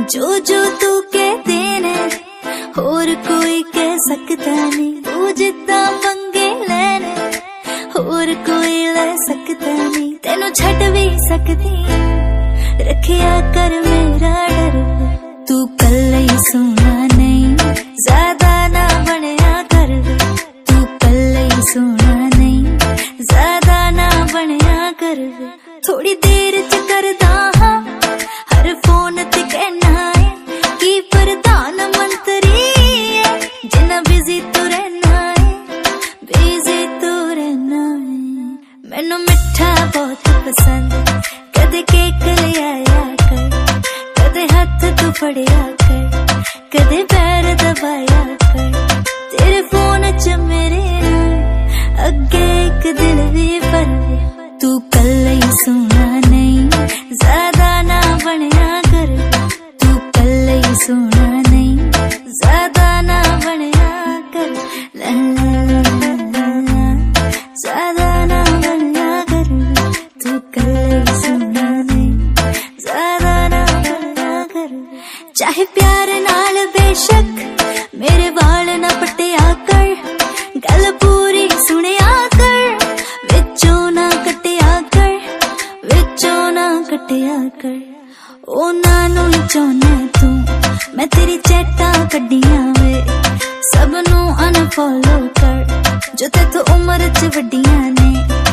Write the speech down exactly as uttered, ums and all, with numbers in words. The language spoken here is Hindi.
जो जो तू कहते ने होर कोई कह सकता नहीं, तू जिद्दां पंगे लेने होर कोई ले सकता नहीं। तेनू छड़ भी सकती रखिया कर मेरा डर, तू कल्ले ही सोना नहीं ज्यादा ना बनया कर, तू कल्ले ही सोना नहीं ज्यादा ना बनया कर। थोड़ी देर च करदा हां हर फोन ते कहना है कि प्रधानमंत्री है, जिन्ना बिजी तू रहना है बिजी तू रहना है। मैनू मिठा बहुत पसंद, कदे केक ले आया कर, कदे हाथ तू फड़िया कर, कदे पैर दबाया कर। तेरे फोन च मेरे अगे एक दिल भी पर, तू कल्ले ही सोना नहीं ज्यादा ना बनया कर, तू कल्ले ही सोना नहीं ज्यादा ना बनया कर। ला ला ला ला ज्यादा ना बनया कर, तू कल्ले ही सोना नहीं ज्यादा ना बनया कर। चाहे प्यार नाल बेशक मेरे वाल ना पटिया कर, गल पूरी सुनिया कर, विचों ना कटिया कर, विचों ना कटिया कर। ओना नू ही चाहना तू मैं तेरी चैटां कड्डियां वे, सब नू अनफॉलो कर जो तेथों उम्र च वड्डियां ने।